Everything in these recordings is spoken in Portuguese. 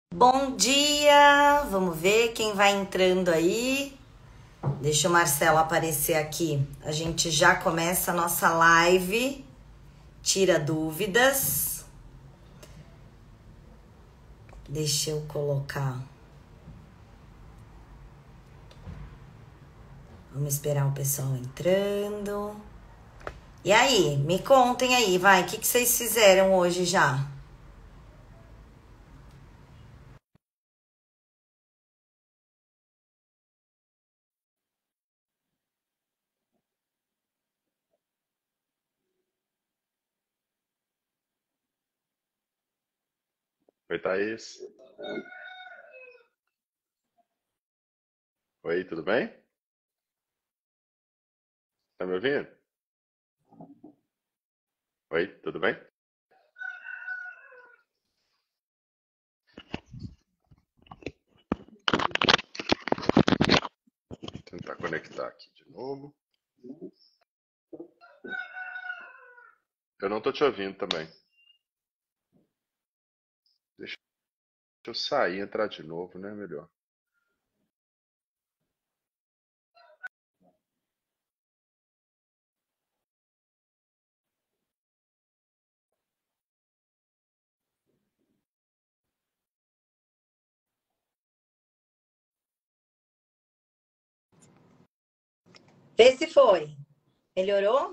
Bom dia! Vamos ver quem vai entrando aí. Deixa o Marcelo aparecer aqui. A gente já começa a nossa live. Tira dúvidas. Deixa eu colocar. Vamos esperar o pessoal entrando. E aí, me contem aí, vai. O que vocês fizeram hoje já? Oi, Thaís. Oi, tudo bem? Tá me ouvindo? Oi, tudo bem? Vou tentar conectar aqui de novo. Eu não tô te ouvindo também. Deixa eu sair e entrar de novo, né? Melhor. Vê se foi. Melhorou?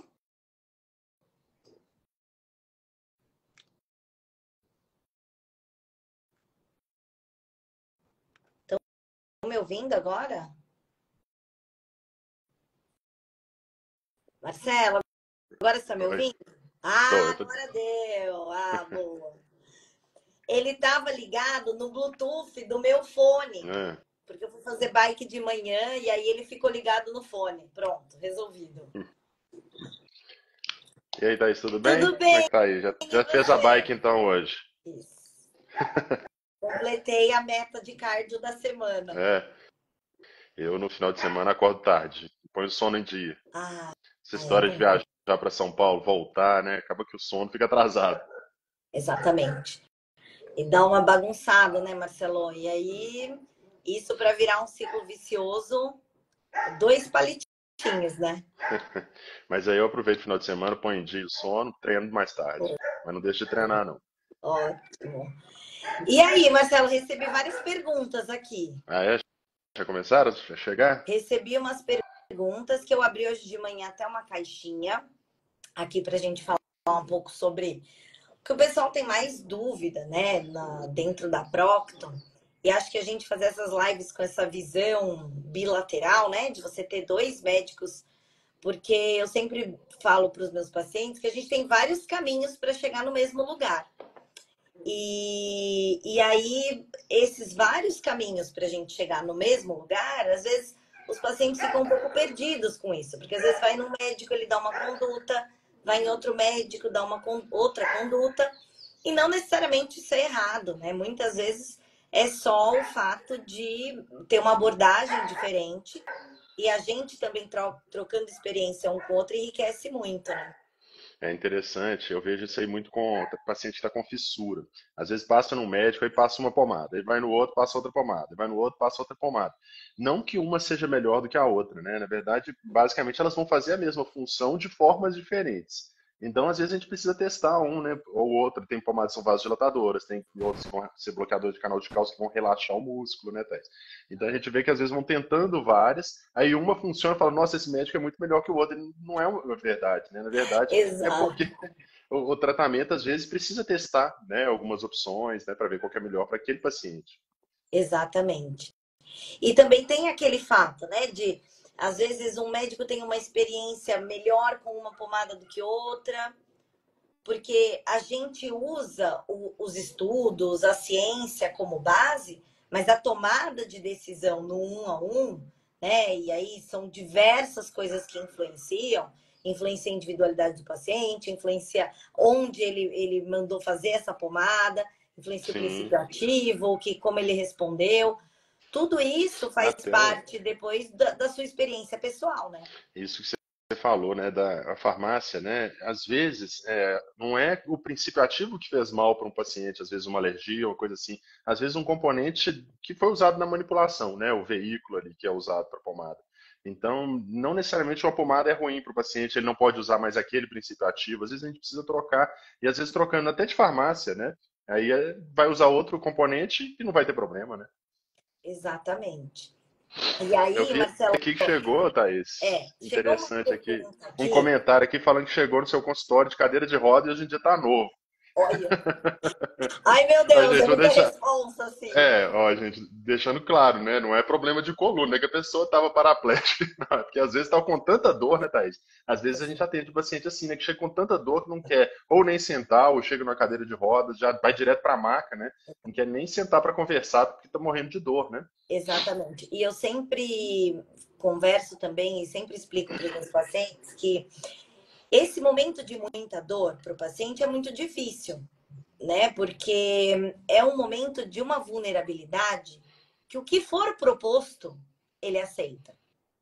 Estão me ouvindo agora? Marcelo, agora você está me Oi, ouvindo? tô, Ah, eu tô. agora deu. Ah, boa. Ele estava ligado no Bluetooth do meu fone, Ah, porque eu fui fazer bike de manhã e aí ele ficou ligado no fone. Pronto, resolvido. E aí, Thaís, tudo bem? Tudo Como é bem, que tá aí? Já, e já fez a você? bike então hoje? Isso. Completei a meta de cardio da semana. É, eu no final de semana acordo tarde, põe o sono em dia. Ah, Essa é história de bom. viajar pra São Paulo, voltar, né? Acaba que o sono fica atrasado. Exatamente. E dá uma bagunçada, né, Marcelo? E aí, isso para virar um ciclo vicioso, dois palitinhos, né? Mas aí eu aproveito o final de semana, ponho em dia o sono, treino mais tarde. Mas não deixo de treinar, não. Ótimo. E aí, Marcelo, recebi várias perguntas aqui. Ah, é? Já começaram a chegar? Recebi umas perguntas que eu abri hoje de manhã até uma caixinha aqui para a gente falar um pouco sobre o que o pessoal tem mais dúvida, né, dentro da Procton. E acho que a gente fazer essas lives com essa visão bilateral, né, de você ter dois médicos, porque eu sempre falo para os meus pacientes que a gente tem vários caminhos para chegar no mesmo lugar. E aí, esses vários caminhos para a gente chegar no mesmo lugar, às vezes os pacientes ficam um pouco perdidos com isso, porque às vezes vai no médico, ele dá uma conduta, vai em outro médico, dá uma outra conduta, e não necessariamente isso é errado, né? Muitas vezes é só o fato de ter uma abordagem diferente, e a gente também trocando experiência um com o outro enriquece muito, né? É interessante, eu vejo isso aí muito com o paciente que está com fissura. Às vezes passa num médico, aí passa uma pomada, aí vai no outro, passa outra pomada, aí vai no outro, passa outra pomada. Não que uma seja melhor do que a outra, né? Na verdade, basicamente elas vão fazer a mesma função de formas diferentes. Então, às vezes a gente precisa testar um, né? Ou outro. Tem pomadas que são vasodilatadoras, tem outros que vão ser bloqueadores de canal de cálcio que vão relaxar o músculo, né, Thais? Então a gente vê que às vezes vão tentando várias, aí uma funciona e fala, nossa, esse médico é muito melhor que o outro. E não é uma verdade, né? Na verdade, é Exato, porque o tratamento às vezes precisa testar, né, algumas opções, né, para ver qual que é melhor para aquele paciente. exatamente. E também tem aquele fato, né, de às vezes um médico tem uma experiência melhor com uma pomada do que outra, porque a gente usa os estudos, a ciência como base, mas a tomada de decisão no um a um, né, e aí são diversas coisas que influenciam, influencia a individualidade do paciente, influencia onde ele mandou fazer essa pomada, influencia o Sim, princípio ativo, que, como ele respondeu. Tudo isso faz até parte depois da sua experiência pessoal, né? isso que você falou, né, da a farmácia, né, às vezes não é o princípio ativo que fez mal para um paciente, às vezes uma alergia ou coisa assim, às vezes um componente que foi usado na manipulação, né, o veículo ali que é usado para pomada. Então, não necessariamente uma pomada é ruim para o paciente, ele não pode usar mais aquele princípio ativo, às vezes a gente precisa trocar, e às vezes trocando até de farmácia, né, aí vai usar outro componente e não vai ter problema, né. Exatamente. E Eu aí, vi Marcelo, aqui que chegou, Thaís, chegou uma interessante aqui, pergunta um aqui. comentário aqui falando que chegou no seu consultório de cadeira de roda e hoje em dia está novo. Olha. Ai, meu Ó, Deus, gente, é vou muita deixar. responsa, assim. Ó, gente, deixando claro, né? Não é problema de coluna, é que a pessoa estava paraplégica. Não, porque às vezes estava com tanta dor, né, Thaís? Às vezes a gente atende o paciente assim, né? Que chega com tanta dor que não quer ou nem sentar, ou chega numa cadeira de rodas, já vai direto para a maca, né? Não quer nem sentar para conversar porque está morrendo de dor, né? Exatamente. E eu sempre converso também e sempre explico para os meus pacientes que esse momento de muita dor para o paciente é muito difícil, né? Porque é um momento de uma vulnerabilidade que o que for proposto, ele aceita.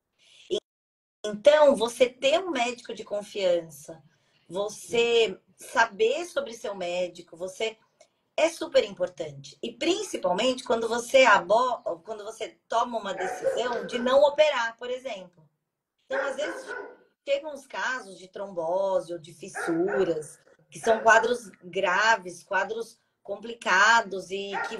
Então, você ter um médico de confiança, você saber sobre seu médico, você é super importante. E principalmente quando você toma uma decisão de não operar, por exemplo. Então, às vezes, chegam os casos de trombose ou de fissuras, que são quadros graves, quadros complicados, e que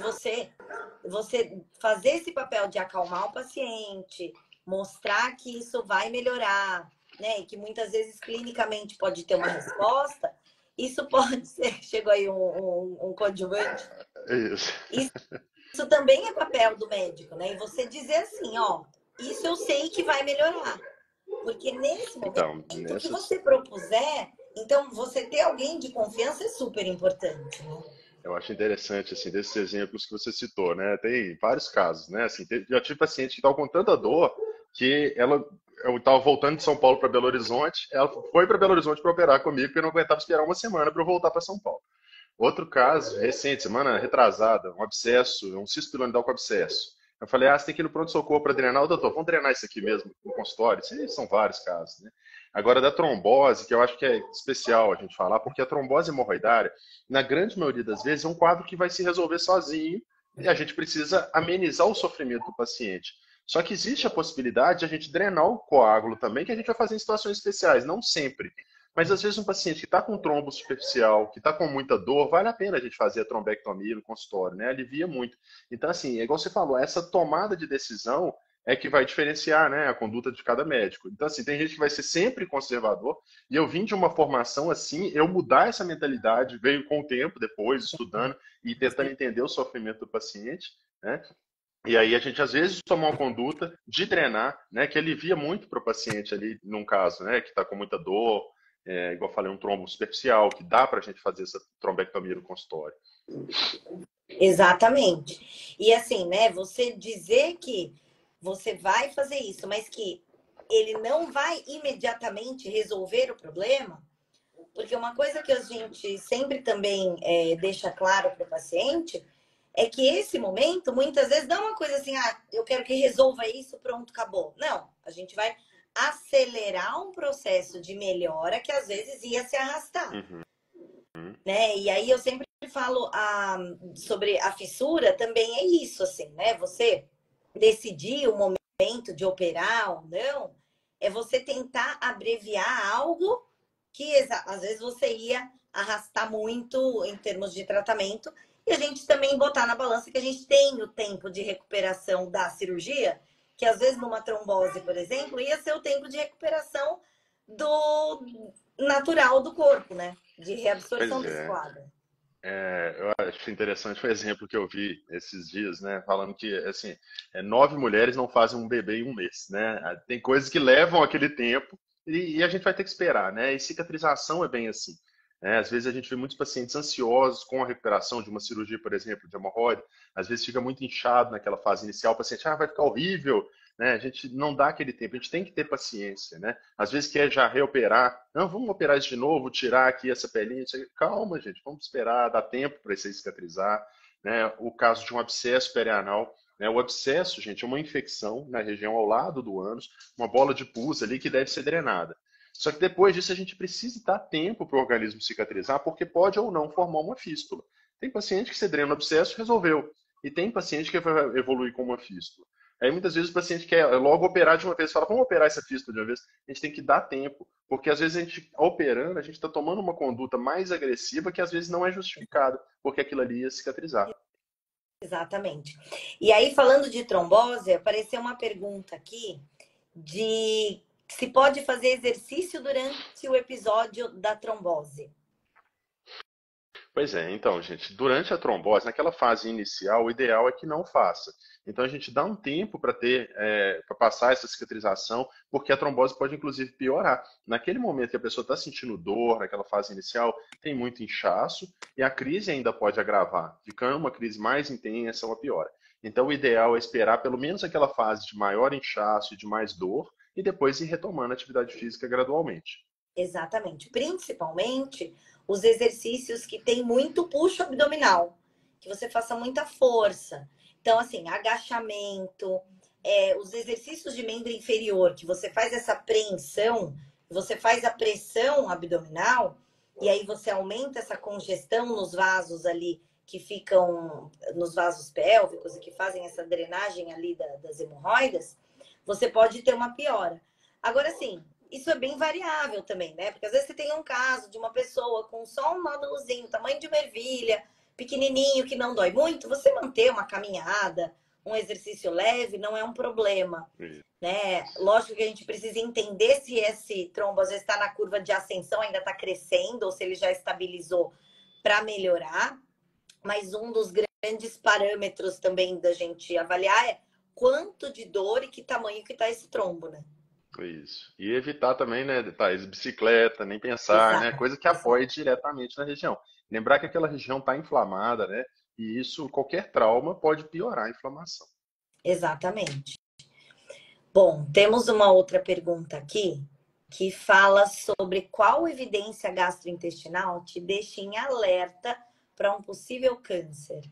você fazer esse papel de acalmar o paciente, mostrar que isso vai melhorar, né? E que muitas vezes clinicamente pode ter uma resposta, isso pode ser. Chegou aí um coadjuvante. É isso. Isso também é papel do médico, né? E você dizer assim, ó, isso eu sei que vai melhorar. Porque nesse momento, Então, o que nessas. você propuser, então você ter alguém de confiança é super importante, né? Eu acho interessante, assim, desses exemplos que você citou, né? Tem vários casos, né? Assim, já tive paciente que estava com tanta dor que eu estava voltando de São Paulo para Belo Horizonte, ela foi para Belo Horizonte para operar comigo, porque eu não aguentava esperar uma semana para eu voltar para São Paulo. Outro caso, recente, semana retrasada, um abscesso, um cisto piramidal com abscesso. Eu falei, você tem que ir no pronto-socorro para drenar. Doutor, vamos drenar isso aqui mesmo no consultório? Isso são vários casos, né? Agora, da trombose, que eu acho que é especial a gente falar, porque a trombose hemorroidária, na grande maioria das vezes, é um quadro que vai se resolver sozinho e a gente precisa amenizar o sofrimento do paciente. Só que existe a possibilidade de a gente drenar o coágulo também, que a gente vai fazer em situações especiais, não sempre. Mas às vezes um paciente que está com trombo superficial, que está com muita dor, vale a pena a gente fazer a trombectomia no consultório, né? Alivia muito. Então, assim, é igual você falou, essa tomada de decisão é que vai diferenciar, né, a conduta de cada médico. Então, assim, tem gente que vai ser sempre conservador, e eu vim de uma formação assim, eu mudar essa mentalidade veio com o tempo, depois, estudando e tentando entender o sofrimento do paciente, né? E aí a gente às vezes toma uma conduta de drenar, né, que alivia muito para o paciente ali, num caso, né, que está com muita dor, igual eu falei, um trombo superficial, que dá para a gente fazer essa trombectomia no consultório. Exatamente. E assim, né? Você dizer que você vai fazer isso, mas que ele não vai imediatamente resolver o problema, porque uma coisa que a gente sempre também deixa claro para o paciente é que esse momento, muitas vezes, não é uma coisa assim, eu quero que resolva isso, pronto, acabou. Não, a gente vai acelerar um processo de melhora que às vezes ia se arrastar, Uhum. né? E aí eu sempre falo sobre a fissura, também é isso, assim, né? Você decidir o momento de operar ou não, é você tentar abreviar algo que às vezes você ia arrastar muito em termos de tratamento, e a gente também botar na balança que a gente tem o tempo de recuperação da cirurgia, que às vezes numa trombose, por exemplo, ia ser o tempo de recuperação do natural do corpo, né? De reabsorção Pois desse é. quadro. Eu acho interessante o exemplo que eu vi esses dias, né? Falando que, assim, 9 mulheres não fazem um bebê em um mês, né? Tem coisas que levam aquele tempo e a gente vai ter que esperar, né? E cicatrização é bem assim. Né? Às vezes a gente vê muitos pacientes ansiosos com a recuperação de uma cirurgia, por exemplo, de hemorroide. Às vezes fica muito inchado naquela fase inicial, o paciente, vai ficar horrível, né? A gente não dá aquele tempo, a gente tem que ter paciência, né? Às vezes quer já reoperar. Não, vamos operar isso de novo, tirar aqui essa pelinha. Calma, gente, vamos esperar, dá tempo para isso aí cicatrizar. Né? O caso de um abscesso perianal. Né? O abscesso, gente, é uma infecção na região ao lado do ânus, uma bola de pus ali que deve ser drenada. Só que depois disso a gente precisa dar tempo para o organismo cicatrizar, porque pode ou não formar uma fístula. Tem paciente que você drena o abscesso, resolveu. E tem paciente que vai evoluir com uma fístula. Aí muitas vezes o paciente quer logo operar de uma vez, fala, vamos operar essa fístula de uma vez. A gente tem que dar tempo, porque às vezes a gente, operando, a gente está tomando uma conduta mais agressiva que às vezes não é justificada, porque aquilo ali ia cicatrizar. Exatamente. E aí, falando de trombose, apareceu uma pergunta aqui de se pode fazer exercício durante o episódio da trombose. Pois é, então, gente, durante a trombose, naquela fase inicial, o ideal é que não faça. Então a gente dá um tempo para para passar essa cicatrização, porque a trombose pode inclusive piorar. Naquele momento que a pessoa está sentindo dor, naquela fase inicial, tem muito inchaço e a crise ainda pode agravar, ficando uma crise mais intensa, uma piora. Então o ideal é esperar pelo menos aquela fase de maior inchaço e de mais dor e depois ir retomando a atividade física gradualmente. Exatamente. Principalmente os exercícios que tem muito puxo abdominal, que você faça muita força. Então, assim, agachamento, os exercícios de membro inferior, que você faz essa preensão, você faz a pressão abdominal, e aí você aumenta essa congestão nos vasos ali que ficam nos vasos pélvicos e que fazem essa drenagem ali das hemorroidas, você pode ter uma piora. Agora, assim, isso é bem variável também, né? Porque às vezes você tem um caso de uma pessoa com só um nódulozinho, tamanho de uma ervilha, pequenininho, que não dói muito, você manter uma caminhada, um exercício leve, não é um problema, né? Lógico que a gente precisa entender se esse trombo às vezes está na curva de ascensão, ainda está crescendo, ou se ele já estabilizou para melhorar. Mas um dos grandes parâmetros também da gente avaliar é quanto de dor e que tamanho que está esse trombo, né? Isso. E evitar também, né, detalhes, bicicleta, nem pensar, né, Exato, coisa que exato. apoie diretamente na região. Lembrar que aquela região está inflamada, né, e isso, qualquer trauma pode piorar a inflamação. Exatamente. Bom, temos uma outra pergunta aqui que fala sobre qual evidência gastrointestinal te deixa em alerta para um possível câncer.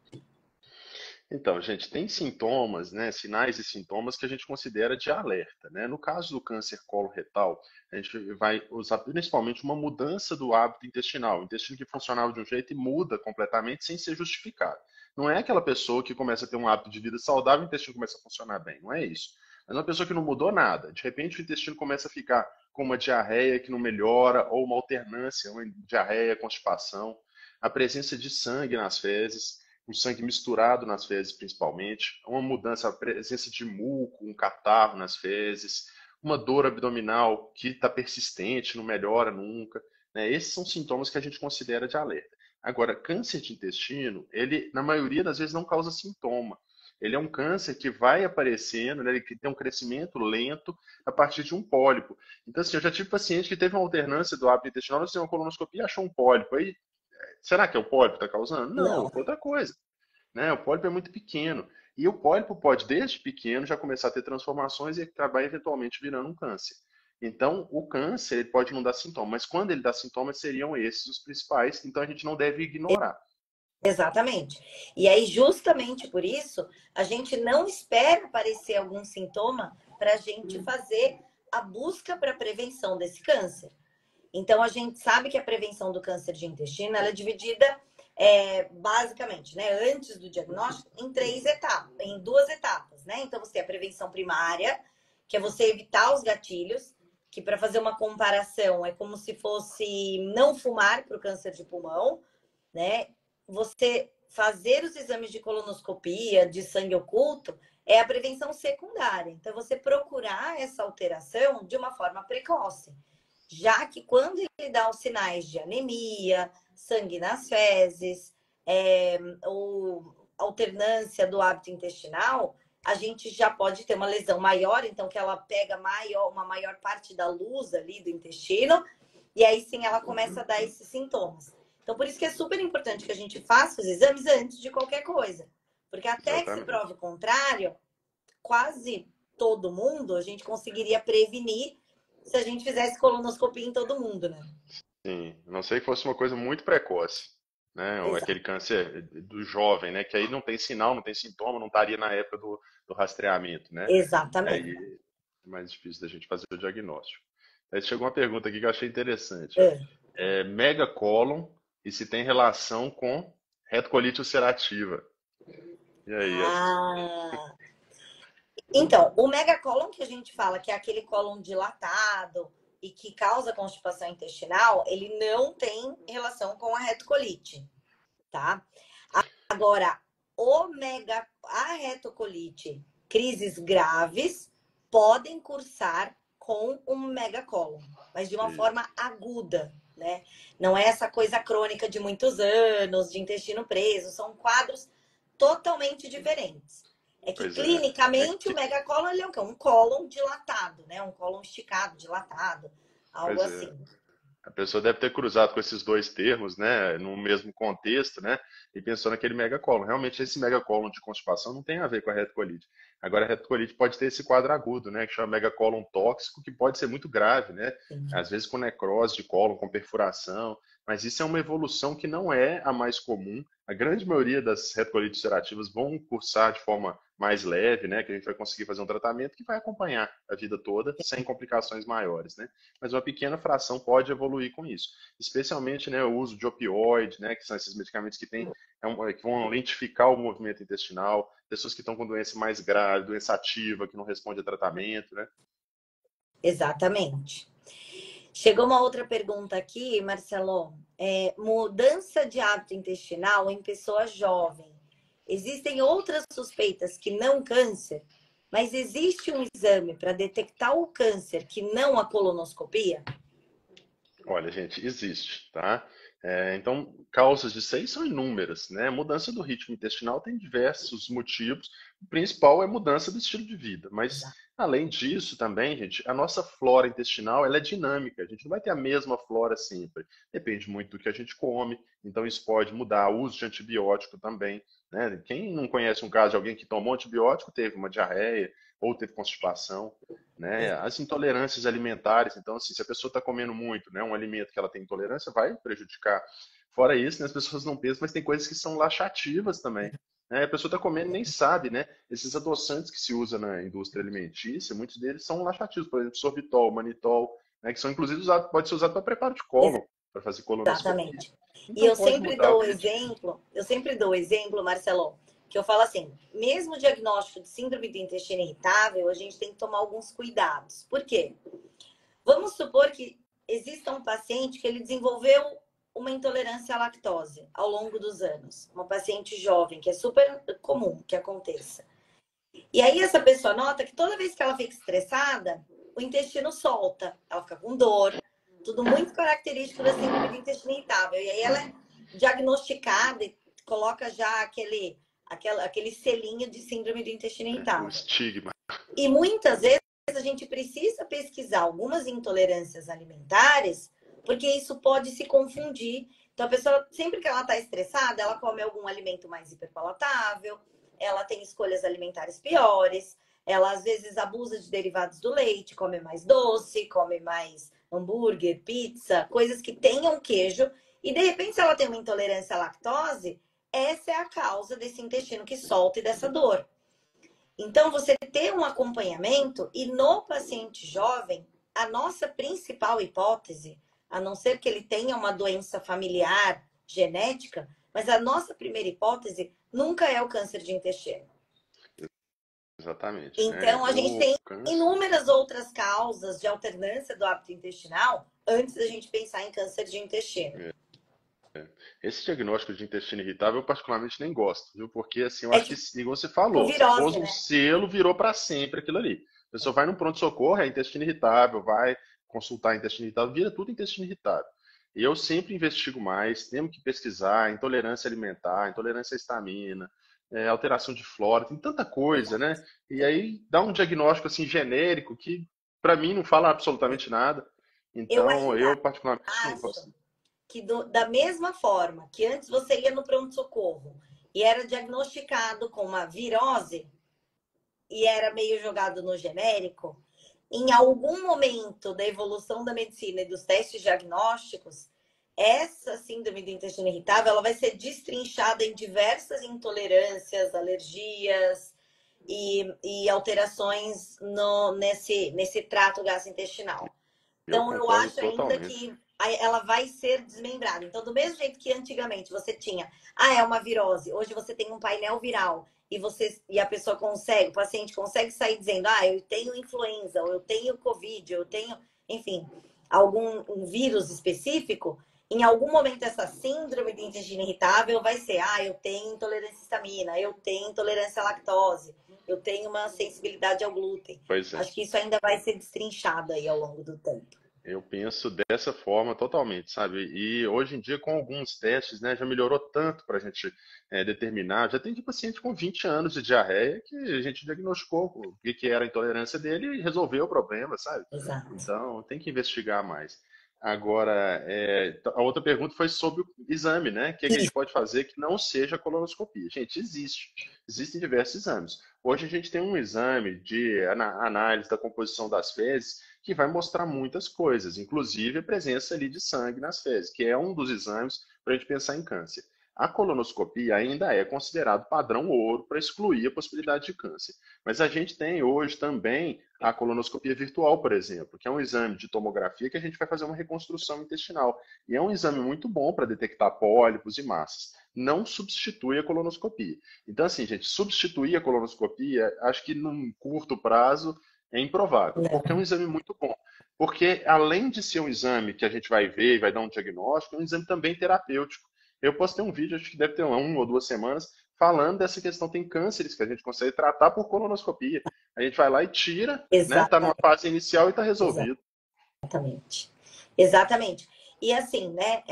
Então, gente, tem sintomas, né, sinais e sintomas que a gente considera de alerta, né? No caso do câncer coloretal, a gente vai usar principalmente uma mudança do hábito intestinal. O intestino que funcionava de um jeito e muda completamente sem ser justificado. Não é aquela pessoa que começa a ter um hábito de vida saudável e o intestino começa a funcionar bem, não é isso. É uma pessoa que não mudou nada. De repente, o intestino começa a ficar com uma diarreia que não melhora ou uma alternância, uma diarreia, constipação, a presença de sangue nas fezes, o sangue misturado nas fezes, principalmente, uma mudança, a presença de muco, um catarro nas fezes, uma dor abdominal que está persistente, não melhora nunca. Né? Esses são sintomas que a gente considera de alerta. Agora, câncer de intestino, ele, na maioria das vezes, não causa sintoma. Ele é um câncer que vai aparecendo, né, ele tem um crescimento lento a partir de um pólipo. Então, assim, eu já tive paciente que teve uma alternância do hábito intestinal, nós fizemos uma colonoscopia e achou um pólipo. Aí, será que é o pólipo que está causando? Não, Não, foi outra coisa. Né? O pólipo é muito pequeno. E o pólipo pode, desde pequeno, já começar a ter transformações e acabar eventualmente virando um câncer. Então, o câncer ele pode não dar sintomas, mas quando ele dá sintomas, seriam esses os principais, então a gente não deve ignorar. exatamente. E aí, justamente por isso, a gente não espera aparecer algum sintoma para a gente fazer a busca para a prevenção desse câncer. Então, a gente sabe que a prevenção do câncer de intestino ela é dividida basicamente, né, antes do diagnóstico, em três etapas, em duas etapas, né? Então, você tem a prevenção primária, que é você evitar os gatilhos, que para fazer uma comparação é como se fosse não fumar para o câncer de pulmão, né? Você fazer os exames de colonoscopia, de sangue oculto, é a prevenção secundária. Então, você procurar essa alteração de uma forma precoce. Já que quando ele dá os sinais de anemia, sangue nas fezes, ou alternância do hábito intestinal, a gente já pode ter uma lesão maior, então que ela pega uma maior parte da luz ali do intestino, e aí sim ela começa a dar esses sintomas. Então, por isso que é super importante que a gente faça os exames antes de qualquer coisa. Porque até que se Exatamente. prove o contrário, quase todo mundo a gente conseguiria prevenir se a gente fizesse colonoscopia em todo mundo, né? Sim, a não sei que fosse uma coisa muito precoce, né? Ou aquele Exato. câncer do jovem, né? Que aí não tem sinal, não tem sintoma, não estaria na época do rastreamento, né? Exatamente. Aí é mais difícil da gente fazer o diagnóstico. Aí chegou uma pergunta aqui que eu achei interessante, ó. É. Megacólon e se tem relação com retocolite ulcerativa. E aí, Ah, então, o megacólon que a gente fala, que é aquele cólon dilatado e que causa constipação intestinal, ele não tem relação com a retocolite, tá? Agora, a retocolite, crises graves, podem cursar com um megacólon, mas de uma isso. forma aguda, né? Não é essa coisa crônica de muitos anos, de intestino preso, são quadros totalmente diferentes. É que Pois é. É clinicamente o que, megacólon ele é o quê? Um cólon dilatado, né? Um cólon esticado, dilatado, algo pois é. assim. A pessoa deve ter cruzado com esses dois termos, né, no mesmo contexto, né, e pensou naquele megacólon. Realmente, esse megacólon de constipação não tem a ver com a retocolite. Agora, a retocolite pode ter esse quadro agudo, né, que chama megacólon tóxico, que pode ser muito grave, né, às vezes com necrose de cólon, com perfuração, mas isso é uma evolução que não é a mais comum. A grande maioria das retocolites ulcerativas vão cursar de forma mais leve, né, que a gente vai conseguir fazer um tratamento que vai acompanhar a vida toda sem complicações maiores, né, mas uma pequena fração pode evoluir com isso. Especialmente, né, o uso de opioide, né, que são esses medicamentos que, que vão lentificar o movimento intestinal, pessoas que estão com doença mais grave, doença ativa, que não responde a tratamento, né? Exatamente. Chegou uma outra pergunta aqui, Marcelo. Mudança de hábito intestinal em pessoa jovem. Existem outras suspeitas que não câncer, mas existe um exame para detectar o câncer que não a colonoscopia? Olha, gente, existe, tá? Então, causas disso aí são inúmeras, né? Mudança do ritmo intestinal tem diversos motivos. O principal é mudança do estilo de vida. Mas, Exato. além disso, também, gente, a nossa flora intestinal, ela é dinâmica. A gente não vai ter a mesma flora sempre. Depende muito do que a gente come. Então, isso pode mudar. O uso de antibiótico também, né? Quem não conhece um caso de alguém que tomou antibiótico, teve uma diarreia ou teve constipação, né? As intolerâncias alimentares, então, assim, se a pessoa está comendo muito, né, um alimento que ela tem intolerância, vai prejudicar. Fora isso, né, as pessoas não pensam, mas tem coisas que são laxativas também. Né? A pessoa está comendo e nem sabe, né? Esses adoçantes que se usa na indústria alimentícia, muitos deles são laxativos, por exemplo, sorbitol, manitol, né, que são inclusive usados, pode ser usado para preparo de cólon, para fazer colonoscopia. Exatamente. E Então eu pode sempre mudar o dou o ritmo. exemplo, Marcelo, que eu falo assim, mesmo o diagnóstico de síndrome do intestino irritável, a gente tem que tomar alguns cuidados. Por quê? Vamos supor que exista um paciente que ele desenvolveu uma intolerância à lactose ao longo dos anos. Uma paciente jovem, que é super comum que aconteça. E aí essa pessoa nota que toda vez que ela fica estressada, o intestino solta, ela fica com dor, tudo muito característico da síndrome do intestino irritável. E aí ela é diagnosticada e coloca já aquele selinho de síndrome do intestino O irritável. estigma. E muitas vezes a gente precisa pesquisar algumas intolerâncias alimentares, porque isso pode se confundir. Então, a pessoa, sempre que ela está estressada, ela come algum alimento mais hiperpalatável, ela tem escolhas alimentares piores, ela às vezes abusa de derivados do leite, come mais doce, come mais hambúrguer, pizza, coisas que tenham queijo, e de repente, se ela tem uma intolerância à lactose, essa é a causa desse intestino que solta e dessa dor. Então, você ter um acompanhamento, e no paciente jovem, a nossa principal hipótese, a não ser que ele tenha uma doença familiar, genética, mas a nossa primeira hipótese nunca é o câncer de intestino. Exatamente. Então, a gente O tem câncer. inúmeras outras causas de alternância do hábito intestinal antes da gente pensar em câncer de intestino. Esse diagnóstico de intestino irritável eu particularmente nem gosto, viu? Porque assim, eu É acho que, tipo igual você falou, você pôs virose, um né? selo, virou para sempre aquilo ali. A pessoa vai no pronto-socorro, é intestino irritável, vai consultar intestino irritável, vira tudo intestino irritável. E eu sempre investigo mais, temos que pesquisar intolerância alimentar, intolerância à histamina, alteração de flora, tem tanta coisa, né? E aí dá um diagnóstico assim genérico que para mim não fala absolutamente nada. Eu Então, ainda eu particularmente não acho gosto. que da mesma forma que antes você ia no pronto-socorro e era diagnosticado com uma virose e era meio jogado no genérico, em algum momento da evolução da medicina e dos testes diagnósticos, essa síndrome do intestino irritável ela vai ser destrinchada em diversas intolerâncias, alergias e alterações nesse trato gastrointestinal. Eu Então, eu concordo acho ainda totalmente. que ela vai ser desmembrada. Então, do mesmo jeito que antigamente você tinha, é uma virose, hoje você tem um painel viral e a pessoa consegue, o paciente consegue sair dizendo, eu tenho influenza, ou eu tenho Covid, eu tenho, enfim, algum um vírus específico. Em algum momento, essa síndrome de intestino irritável vai ser, eu tenho intolerância à histamina, eu tenho intolerância à lactose, eu tenho uma sensibilidade ao glúten. Pois é. Acho que isso ainda vai ser destrinchado aí ao longo do tempo. Eu penso dessa forma totalmente, sabe? E hoje em dia, com alguns testes, né, já melhorou tanto para a gente determinar. Já tem de paciente com 20 anos de diarreia que a gente diagnosticou o que que era a intolerância dele e resolveu o problema, sabe? Exato. Então, tem que investigar mais. Agora, a outra pergunta foi sobre o exame, né? O que que a gente Isso, pode fazer que não seja colonoscopia? Gente, existem diversos exames. Hoje a gente tem um exame de análise da composição das fezes que vai mostrar muitas coisas, inclusive a presença ali de sangue nas fezes, que é um dos exames para a gente pensar em câncer. A colonoscopia ainda é considerado padrão ouro para excluir a possibilidade de câncer. Mas a gente tem hoje também a colonoscopia virtual, por exemplo, que é um exame de tomografia que a gente vai fazer uma reconstrução intestinal. E é um exame muito bom para detectar pólipos e massas. Não substitui a colonoscopia. Então, assim, gente, substituir a colonoscopia, acho que num curto prazo é improvável, porque é um não. exame muito bom. Porque além de ser um exame que a gente vai ver e vai dar um diagnóstico, é um exame também terapêutico. Eu postei um vídeo, acho que deve ter uma ou duas semanas, falando dessa questão. Tem cânceres que a gente consegue tratar por colonoscopia. A gente vai lá e tira, né? Tá numa Exatamente. fase inicial e tá resolvido. Exatamente. Exatamente. E assim, né?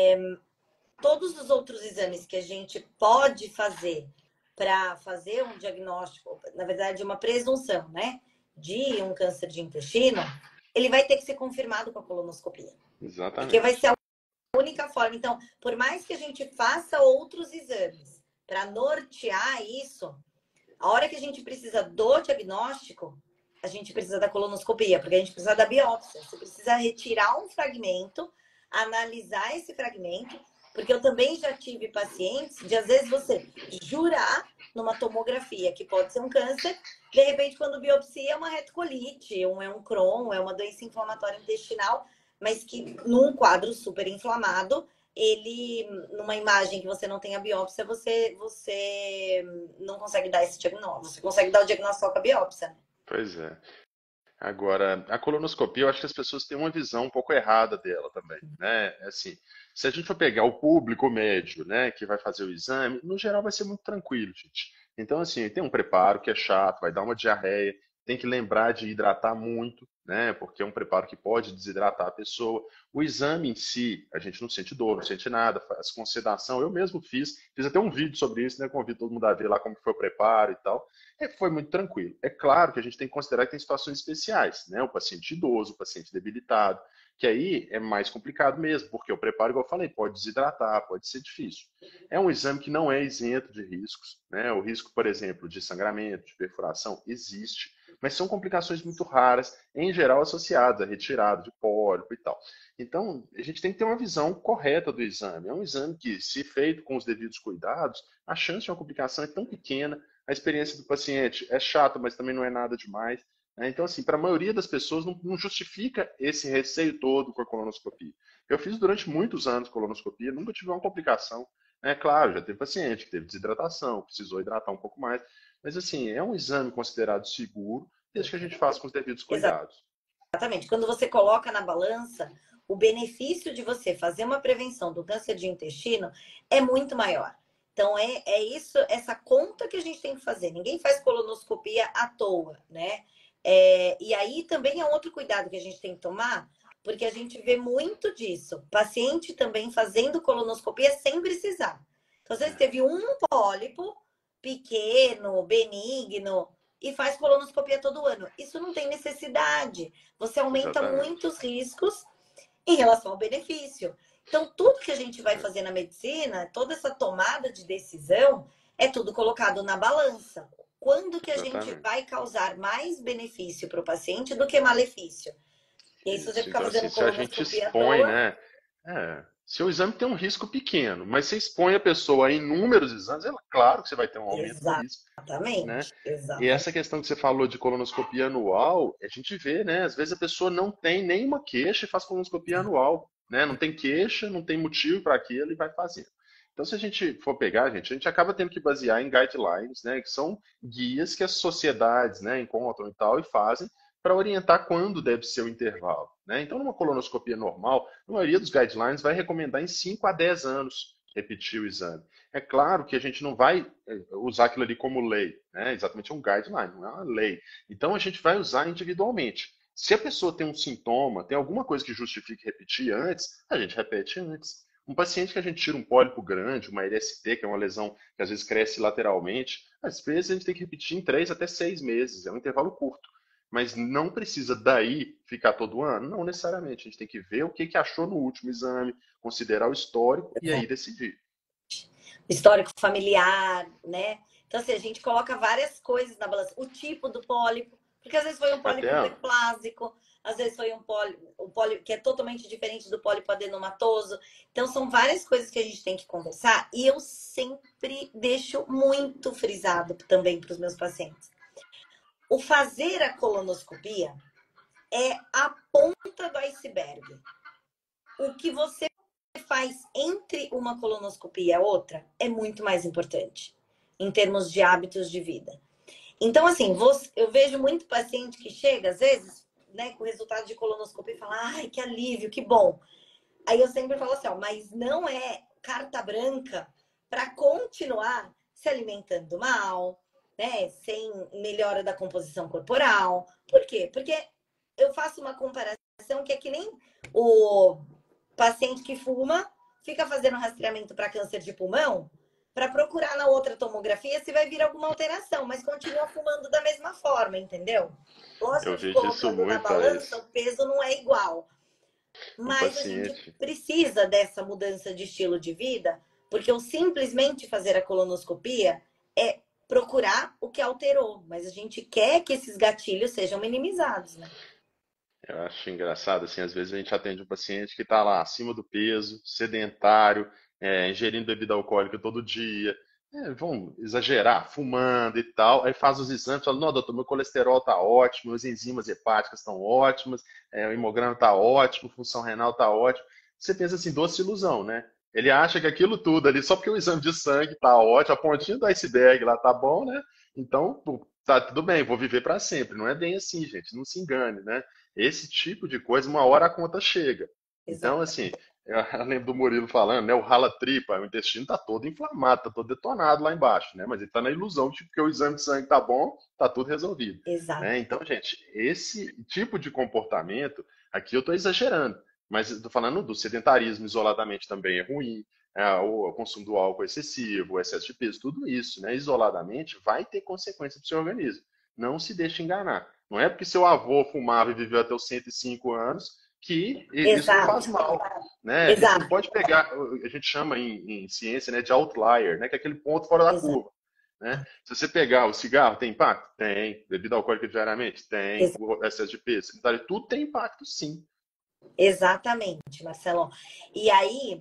Todos os outros exames que a gente pode fazer para fazer um diagnóstico, na verdade, uma presunção, né? De um câncer de intestino, ele vai ter que ser confirmado com a colonoscopia. Porque vai ser Exatamente. a única forma. Então, por mais que a gente faça outros exames para nortear isso, a hora que a gente precisa do diagnóstico, a gente precisa da colonoscopia, porque a gente precisa da biópsia. Você precisa retirar um fragmento, analisar esse fragmento, porque eu também já tive pacientes de, às vezes, você jurar numa tomografia que pode ser um câncer, de repente, quando biopsia, é uma retocolite, é um Crohn, é uma doença inflamatória intestinal, mas que num quadro super inflamado, ele, numa imagem que você não tem a biópsia, você não consegue dar esse diagnóstico. Você consegue dar o diagnóstico só com a biópsia, né? Pois é. Agora, a colonoscopia, eu acho que as pessoas têm uma visão um pouco errada dela também, né? Assim, se a gente for pegar o público médio, né, que vai fazer o exame, no geral vai ser muito tranquilo, gente. Então, assim, tem um preparo que é chato, vai dar uma diarreia, tem que lembrar de hidratar muito, né? Porque é um preparo que pode desidratar a pessoa. O exame em si, a gente não sente dor, não sente nada, faz com sedação. Eu mesmo fiz até um vídeo sobre isso, né? Convido todo mundo a ver lá como foi o preparo e tal. Foi muito tranquilo. É claro que a gente tem que considerar que tem situações especiais, né? O paciente idoso, o paciente debilitado, que aí é mais complicado mesmo, porque o preparo, igual eu falei, pode desidratar, pode ser difícil. É um exame que não é isento de riscos, né? O risco, por exemplo, de sangramento, de perfuração, existe, mas são complicações muito raras, em geral associadas a retirada de pólipo e tal. Então, a gente tem que ter uma visão correta do exame. É um exame que, se feito com os devidos cuidados, a chance de uma complicação é tão pequena, a experiência do paciente é chata, mas também não é nada demais. Né? Então, assim, para a maioria das pessoas não justifica esse receio todo com a colonoscopia. Eu fiz durante muitos anos colonoscopia, nunca tive uma complicação. É claro, já teve paciente que teve desidratação, precisou hidratar um pouco mais, mas assim, é um exame considerado seguro, desde que a gente faça com os devidos cuidados. Exatamente. Quando você coloca na balança, o benefício de você fazer uma prevenção do câncer de intestino é muito maior. Então, é isso, essa conta que a gente tem que fazer. Ninguém faz colonoscopia à toa, né? E aí também é outro cuidado que a gente tem que tomar, porque a gente vê muito disso. Paciente também fazendo colonoscopia sem precisar. Então, às vezes É, teve um pólipo pequeno, benigno, e faz colonoscopia todo ano. Isso não tem necessidade. Você aumenta exatamente. muitos riscos em relação ao benefício. Então, tudo que a gente vai É, fazer na medicina, toda essa tomada de decisão, é tudo colocado na balança. Quando que a gente exatamente. vai causar mais benefício para o paciente do que malefício? E aí, se você Isso. ficar Então, assim, fazendo se a gente colonoscopia à expõe, toa, né? É. Se o exame tem um risco pequeno, mas você expõe a pessoa a inúmeros exames, é claro que você vai ter um aumento no risco, né? Exatamente, E exatamente. essa questão que você falou de colonoscopia anual, a gente vê, né? Às vezes a pessoa não tem nenhuma queixa e faz colonoscopia anual, né? Não tem queixa, não tem motivo para aquilo e vai fazendo. Então, se a gente for pegar, gente, a gente acaba tendo que basear em guidelines, né? Que são guias que as sociedades, né, encontram e tal e fazem para orientar quando deve ser o intervalo, né? Então, numa colonoscopia normal, a maioria dos guidelines vai recomendar em 5 a 10 anos repetir o exame. É claro que a gente não vai usar aquilo ali como lei, né? Exatamente é um guideline, não é uma lei. Então a gente vai usar individualmente. Se a pessoa tem um sintoma, tem alguma coisa que justifique repetir antes, a gente repete antes. Um paciente que a gente tira um pólipo grande, uma LST, que é uma lesão que às vezes cresce lateralmente, às vezes a gente tem que repetir em 3 até 6 meses, é um intervalo curto. Mas não precisa daí ficar todo ano? Não necessariamente. A gente tem que ver o que achou no último exame, considerar o histórico e aí decidir. Histórico familiar, né? Então, assim, a gente coloca várias coisas na balança. O tipo do pólipo, porque às vezes foi um pólipo Até, hiperplásico, às vezes foi um pólipo que é totalmente diferente do pólipo adenomatoso. Então, são várias coisas que a gente tem que conversar. E eu sempre deixo muito frisado também para os meus pacientes. O fazer a colonoscopia é a ponta do iceberg. O que você faz entre uma colonoscopia e a outra é muito mais importante em termos de hábitos de vida. Então, assim, eu vejo muito paciente que chega, às vezes, né, com o resultado de colonoscopia e fala, ai, que alívio, que bom. Aí eu sempre falo assim, ó, mas não é carta branca para continuar se alimentando mal, né, sem melhora da composição corporal. Por quê? Porque eu faço uma comparação que é que nem o paciente que fuma fica fazendo rastreamento para câncer de pulmão para procurar na outra tomografia se vai vir alguma alteração, mas continua fumando da mesma forma, entendeu? eu Lógico que vejo isso colocando na muito, balança Thaís. o peso não é igual, Um mas a gente paciente. precisa dessa mudança de estilo de vida, porque o simplesmente fazer a colonoscopia é procurar o que alterou, mas a gente quer que esses gatilhos sejam minimizados, né? Eu acho engraçado, assim, às vezes a gente atende um paciente que está lá acima do peso, sedentário, ingerindo bebida alcoólica todo dia, vamos exagerar, fumando e tal, aí faz os exames, fala, não, doutor, meu colesterol está ótimo, as enzimas hepáticas estão ótimas, o hemograma está ótimo, função renal está ótima. Você pensa assim, doce ilusão, né? Ele acha que aquilo tudo ali, só porque o exame de sangue está ótimo, a pontinha do iceberg lá tá bom, né? Então, pô, tá tudo bem, vou viver para sempre. Não é bem assim, gente, não se engane, né? Esse tipo de coisa, uma hora a conta chega. Então, Exato. assim, eu lembro do Murilo falando, né? O rala-tripa, o intestino está todo inflamado, está todo detonado lá embaixo, né? Mas ele está na ilusão de que o exame de sangue tá bom, tá tudo resolvido, Exato. né? Então, gente, esse tipo de comportamento, aqui eu estou exagerando, mas estou falando do sedentarismo isoladamente também é ruim, o consumo do álcool excessivo, o excesso de peso, tudo isso, né? Isoladamente vai ter consequência para o seu organismo. Não se deixe enganar. Não é porque seu avô fumava e viveu até os 105 anos que isso não faz Exato. mal, né? Isso não Exato. pode pegar, a gente chama em ciência, né, de outlier, né, que é aquele ponto fora da Exato. curva, né? Se você pegar o cigarro, tem impacto? Tem. Bebida alcoólica diariamente? Tem. O excesso de peso? Tudo tem impacto, sim. Exatamente, Marcelo. E aí,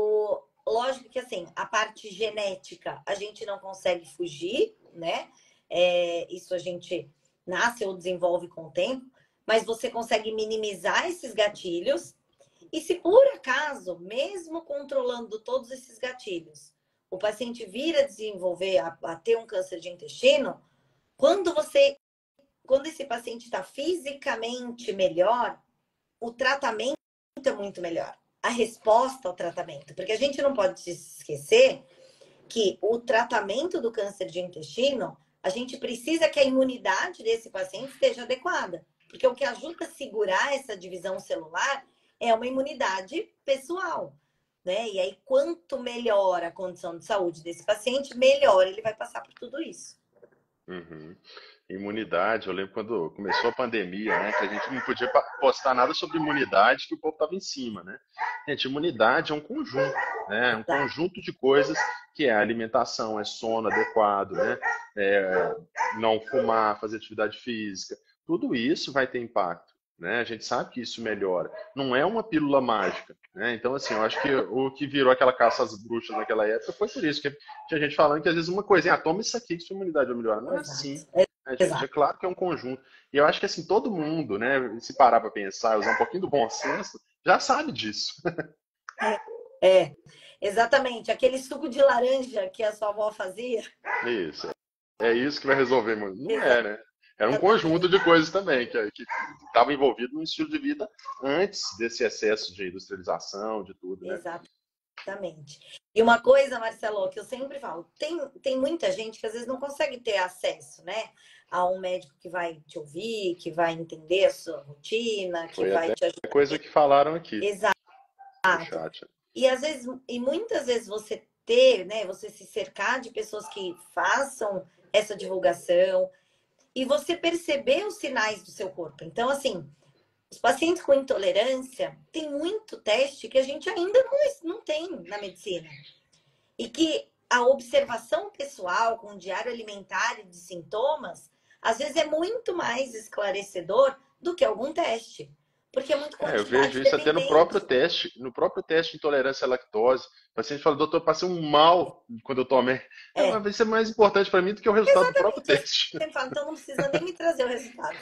lógico que assim, a parte genética a gente não consegue fugir, né? Isso a gente nasce ou desenvolve com o tempo, mas você consegue minimizar esses gatilhos. E se por acaso, mesmo controlando todos esses gatilhos, o paciente vir a desenvolver, a ter um câncer de intestino, quando quando esse paciente está fisicamente melhor, o tratamento é muito melhor. A resposta ao tratamento. Porque a gente não pode se esquecer que o tratamento do câncer de intestino, a gente precisa que a imunidade desse paciente esteja adequada. Porque o que ajuda a segurar essa divisão celular é uma imunidade pessoal. Né? E aí, quanto melhor a condição de saúde desse paciente, melhor ele vai passar por tudo isso. Uhum. Imunidade, eu lembro quando começou a pandemia, né, que a gente não podia postar nada sobre imunidade, que o povo estava em cima, né? Gente, imunidade é um conjunto, né? É um Exato. conjunto de coisas que é alimentação, é sono adequado, né? É não fumar, fazer atividade física, tudo isso vai ter impacto. né? A gente sabe que isso melhora. Não é uma pílula mágica, né? Então, assim, eu acho que o que virou aquela caça às bruxas naquela época foi por isso, que tinha gente falando que às vezes uma coisa, toma isso aqui que sua imunidade vai melhorar. Não é Exato. assim, né, gente? É Exato. claro que é um conjunto. E eu acho que, assim, todo mundo, né, se parar para pensar, usar um pouquinho do bom senso, já sabe disso. É, exatamente. Aquele suco de laranja que a sua avó fazia. Isso. É isso que vai resolver. Não é, né? Era um conjunto Exatamente. de coisas também, que estava envolvido no estilo de vida antes desse excesso de industrialização, de tudo, né? Exatamente. E uma coisa, Marcelo, que eu sempre falo, tem muita gente que às vezes não consegue ter acesso, né? A um médico que vai te ouvir, que vai entender a sua rotina, que Foi vai até te ajudar. coisa que falaram aqui Exato. no chat. E às vezes, e muitas vezes você ter, né? Você se cercar de pessoas que façam essa divulgação e você perceber os sinais do seu corpo. Então, assim, os pacientes com intolerância tem muito teste que a gente ainda não tem na medicina. E que a observação pessoal com o diário alimentar e de sintomas, às vezes é muito mais esclarecedor do que algum teste. Porque é muito Eu vejo quantidade isso até dependente. no próprio teste de intolerância à lactose. O paciente fala, doutor, eu passei um mal quando eu tomei. É, Vai ser mais importante para mim do que o resultado do próprio exatamente. Eu teste. sempre falo, então não precisa nem me trazer o resultado.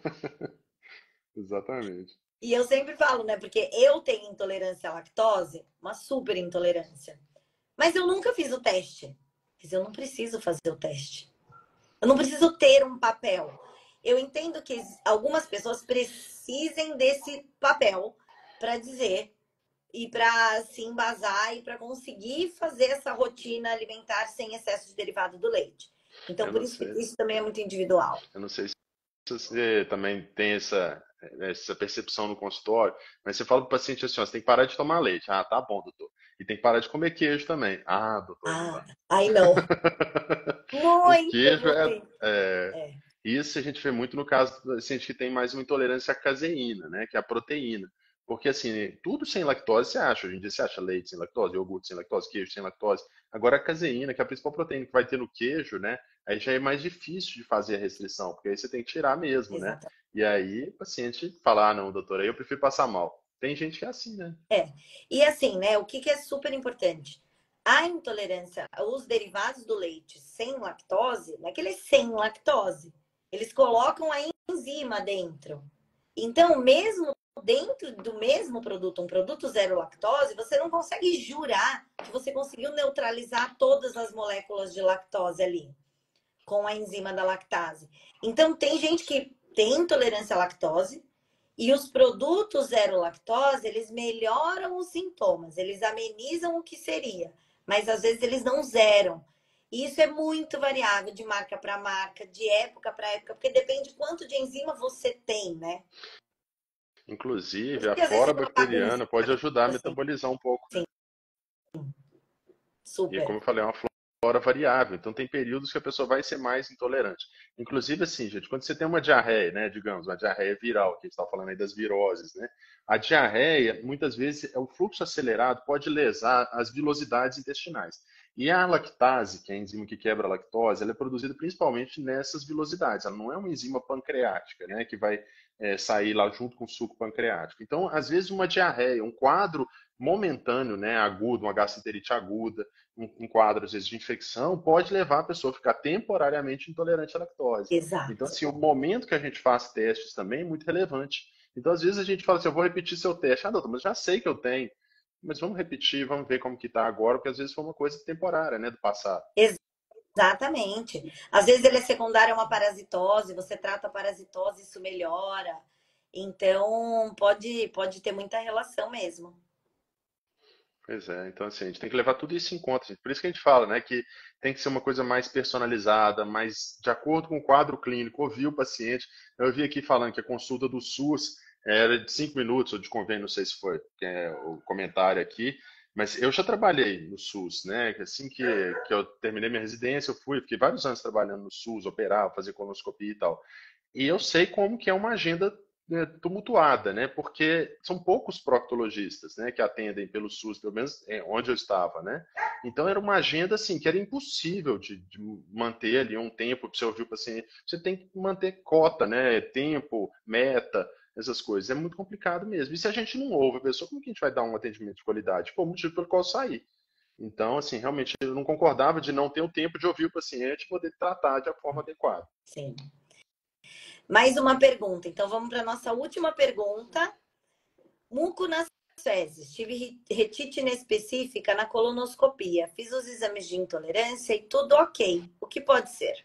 Exatamente. E eu sempre falo, né? Porque eu tenho intolerância à lactose, uma super intolerância. Mas eu nunca fiz o teste. Mas eu não preciso fazer o teste. Eu não preciso ter um papel. Eu entendo que algumas pessoas precisem desse papel para dizer e para se embasar e para conseguir fazer essa rotina alimentar sem excesso de derivado do leite. Então, Eu por não isso que sei. isso também é muito individual. Eu não sei se você também tem essa percepção no consultório, mas você fala para o paciente assim, ó, você tem que parar de tomar leite. Ah, tá bom, doutor. E tem que parar de comer queijo também. Ah, doutor, não Ah, dá. aí não. O Muito, queijo muito. é- É, Isso a gente vê muito no caso do paciente que tem mais uma intolerância à caseína, né, que é a proteína. Porque assim, tudo sem lactose você acha. Hoje em dia você acha leite sem lactose, iogurte sem lactose, queijo sem lactose. Agora a caseína, que é a principal proteína que vai ter no queijo, né, aí já é mais difícil de fazer a restrição, porque aí você tem que tirar mesmo, né? exatamente. E aí o paciente fala, ah, não, doutor, aí eu prefiro passar mal. Tem gente que é assim, né? É. E assim, né? O que, que é super importante? A intolerância, os derivados do leite sem lactose, não é que ele é sem lactose. Eles colocam a enzima dentro. Então, mesmo dentro do mesmo produto, um produto zero lactose, você não consegue jurar que você conseguiu neutralizar todas as moléculas de lactose ali com a enzima da lactase. Então, tem gente que tem intolerância à lactose e os produtos zero lactose, eles melhoram os sintomas, eles amenizam o que seria, mas às vezes eles não zeram. E isso é muito variável de marca para marca, de época para época, porque depende quanto de enzima você tem, né? Por Inclusive, isso a que às vezes flora é uma bagunça, bacteriana pode ajudar a assim, metabolizar um pouco, né? sim, E super. como eu falei, é uma flora variável. Então tem períodos que a pessoa vai ser mais intolerante. Inclusive, assim, gente, quando você tem uma diarreia, né, digamos, uma diarreia viral, que a gente está falando aí das viroses, né? A diarreia, muitas vezes, o fluxo acelerado pode lesar as vilosidades intestinais. E a lactase, que é a enzima que quebra a lactose, ela é produzida principalmente nessas vilosidades. Ela não é uma enzima pancreática, né, que vai sair lá junto com o suco pancreático. Então, às vezes, uma diarreia, um quadro momentâneo, né, agudo, uma gastroenterite aguda, um quadro, às vezes, de infecção, pode levar a pessoa a ficar temporariamente intolerante à lactose. Então, Exato. assim, o momento que a gente faz testes também é muito relevante. Então, às vezes, a gente fala assim, eu vou repetir seu teste. Ah, doutor, mas já sei que eu tenho. Mas vamos repetir, vamos ver como que está agora, porque às vezes foi uma coisa temporária, né, do passado. Exatamente. Às vezes ele é secundário a uma parasitose, você trata a parasitose, isso melhora. Então, pode ter muita relação mesmo. Pois é, então assim, a gente tem que levar tudo isso em conta, gente. Por isso que a gente fala, né, que tem que ser uma coisa mais personalizada, mais de acordo com o quadro clínico, ouvir o paciente. Eu vi aqui falando que a consulta do SUS era de 5 minutos, ou de convênio, não sei se foi o comentário aqui, mas eu já trabalhei no SUS, né, que assim que eu terminei minha residência, eu fui, fiquei vários anos trabalhando no SUS, operava, fazia colonoscopia e tal. E eu sei como que é uma agenda, né, tumultuada, né? Porque são poucos proctologistas, né, que atendem pelo SUS, pelo menos onde eu estava, né? Então era uma agenda assim que era impossível de manter ali um tempo para você ouvir o paciente. Você tem que manter cota, né? Tempo, meta. essas coisas. É muito complicado mesmo. E se a gente não ouve a pessoa, como que a gente vai dar um atendimento de qualidade? Pô, o motivo pelo qual eu saí. Então, assim, realmente eu não concordava de não ter o tempo de ouvir o paciente e poder tratar de uma forma adequada. Sim. Mais uma pergunta. Então, vamos para a nossa última pergunta. Muco nas fezes. Tive retite inespecífica na colonoscopia. Fiz os exames de intolerância e tudo ok. O que pode ser?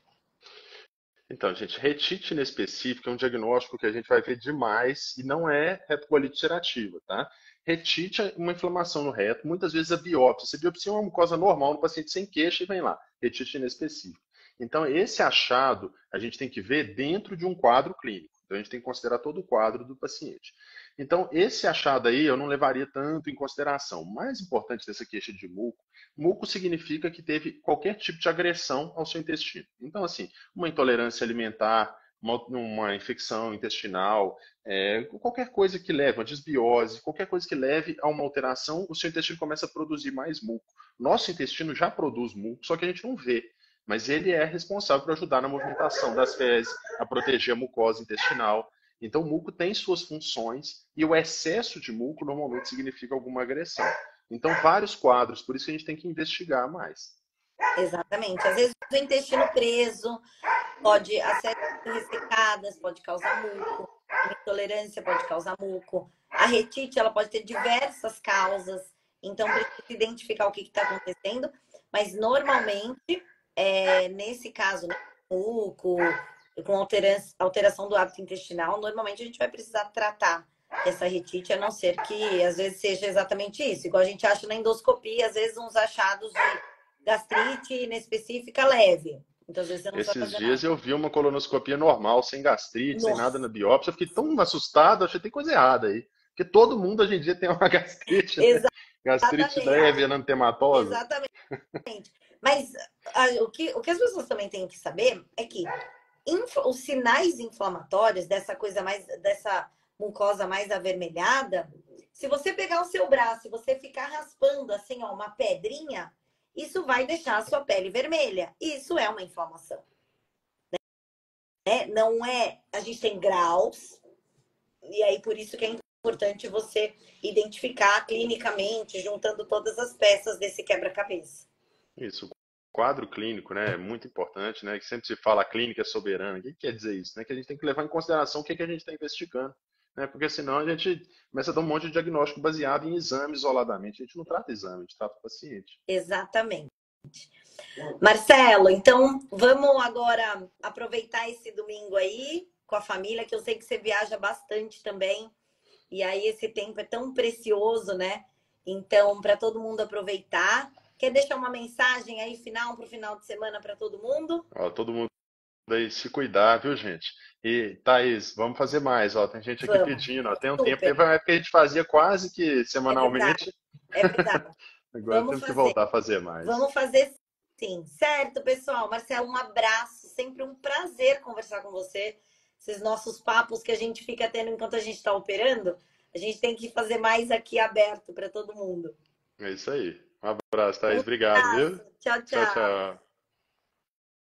Então, gente, retite inespecífica é um diagnóstico que a gente vai ver demais e não é retocolite ulcerativa, tá? Retite é uma inflamação no reto, muitas vezes a biópsia. Se a biopsia é uma mucosa normal no paciente sem queixa e vem lá, retite inespecífica. Então, esse achado a gente tem que ver dentro de um quadro clínico. Então, a gente tem que considerar todo o quadro do paciente. Então, esse achado aí eu não levaria tanto em consideração. O mais importante dessa queixa de muco, muco significa que teve qualquer tipo de agressão ao seu intestino. Então, assim, uma intolerância alimentar, uma infecção intestinal, qualquer coisa que leve, uma desbiose, qualquer coisa que leve a uma alteração, o seu intestino começa a produzir mais muco. Nosso intestino já produz muco, só que a gente não vê. Mas ele é responsável por ajudar na movimentação das fezes, a proteger a mucosa intestinal. Então, o muco tem suas funções e o excesso de muco normalmente significa alguma agressão. Então, vários quadros, por isso que a gente tem que investigar mais. Exatamente. Às vezes o intestino preso, pode, as células ressecadas pode causar muco, uma intolerância pode causar muco. A retite, ela pode ter diversas causas, então precisa identificar o que está acontecendo, mas normalmente, nesse caso, né, muco, com alteração do hábito intestinal, normalmente a gente vai precisar tratar essa retite, a não ser que às vezes seja exatamente isso. Igual a gente acha na endoscopia, às vezes uns achados de gastrite inespecífica leve. Então, às vezes você não precisa Esses fazer dias nada. eu vi uma colonoscopia normal, sem gastrite, sem nada na Nossa, biópsia. Eu fiquei tão assustado, achei que tem coisa errada aí. Porque todo mundo hoje em dia tem uma gastrite, né? Gastrite leve, exatamente, enantematosa. exatamente. Mas o que as pessoas também têm que saber é que os sinais inflamatórios dessa coisa mais, dessa mucosa mais avermelhada, se você pegar o seu braço e você ficar raspando assim, ó, uma pedrinha, isso vai deixar a sua pele vermelha. Isso é uma inflamação, né? Não é, a gente tem graus, e aí por isso que é importante você identificar clinicamente, juntando todas as peças desse quebra-cabeça. Isso, o quadro clínico, né, é muito importante, né, que sempre se fala a clínica é soberana. O que quer dizer isso? Né? Que a gente tem que levar em consideração o que a gente está investigando, né? Porque senão a gente começa a dar um monte de diagnóstico baseado em exame isoladamente. A gente não trata exame, a gente trata o paciente. Exatamente. Marcelo, então vamos agora aproveitar esse domingo aí com a família, que eu sei que você viaja bastante também. E aí esse tempo é tão precioso, né? Então, para todo mundo aproveitar. Quer deixar uma mensagem aí final para o final de semana para todo mundo? Ó, todo mundo aí se cuidar, viu, gente? E, Thaís, vamos fazer mais, ó. Tem gente aqui Vamos. pedindo, ó. Tem um tempo, Super. teve uma época que a gente fazia quase que É verdade. semanalmente. É verdade. Agora Vamos temos que fazer. voltar a fazer mais. Vamos fazer sim. Certo, pessoal? Marcelo, um abraço. Sempre um prazer conversar com você. Esses nossos papos que a gente fica tendo enquanto a gente está operando, a gente tem que fazer mais aqui aberto para todo mundo. É isso aí. Um abraço, Um Thaís. Obrigado, viu? abraço. Tchau, Tchau, tchau. tchau.